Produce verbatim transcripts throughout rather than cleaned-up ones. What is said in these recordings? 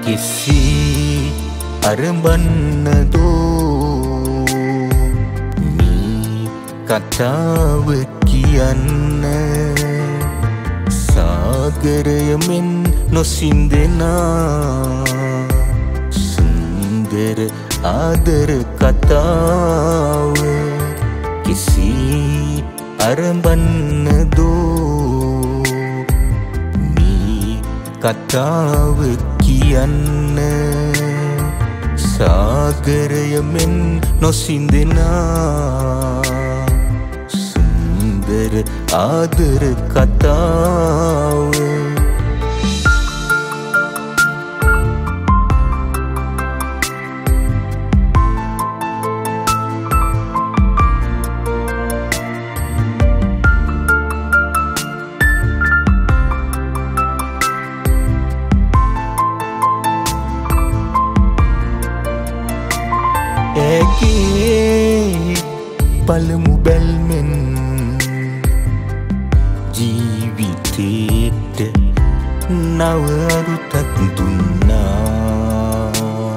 කිසි අරඹන්නදෝ මේ කතාව කියන්න සාගරයමෙන් නොසින්දෙනා සුන්දර ආදර කතාව කිසි අරඹන්නදෝ මේ කතාව කියන්න සාගරයමෙන් නොසින්දෙනා සුන්දර ආදර කතාව ඇගේ පළමු බැල්මෙන් ජීවිතේට නව අරුතක් දුන්නා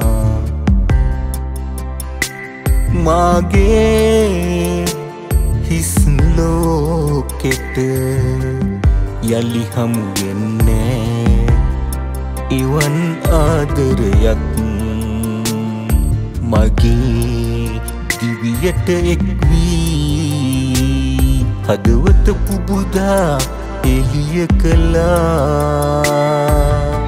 මාගේ හිස් ලෝකෙට යලි හමු වෙන්නේ එවන් ආදරයක් මගේ දිවියට එක්වී හදවත පුබුදා එළිය කළා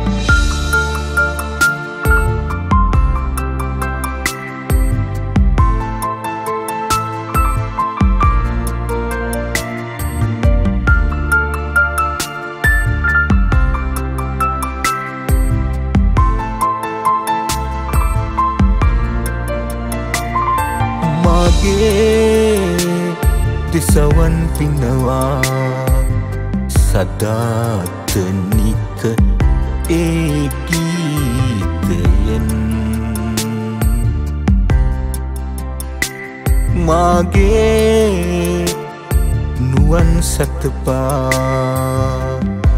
දෙසවන් පිනවා සදාතනික ඒ ගීතයෙන් මාගේ නුවන් සතපා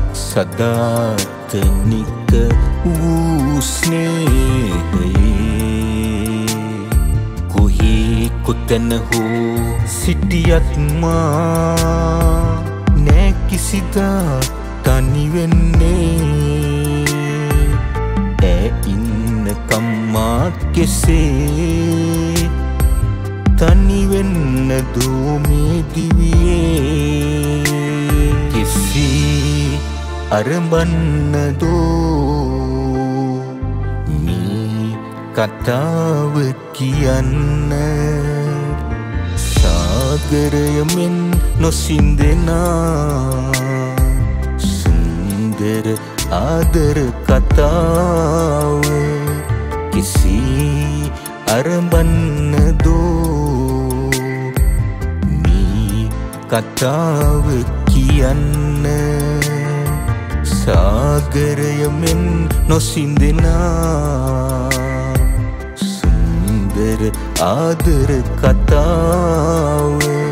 සදාතනික වූ ස්නේහයේ කොතැන හෝ සිටියත් මා නෑ කිසිදා තනි වෙන්නේ ඈ ඉන්නකම් මා කෙසේ තනි වෙන්න දෝ මේ දිවියේ කිසි අරඹන්නදෝ මේ කතාව කියන්න සාගරයමෙන් නොසින්දෙනා සුන්දර ආදර කතාව කිසි අරඹන්නදෝ මේ කතාව කියන්න සාගරයමෙන් නොසින්දෙනා සුන්දර ආදර කතාව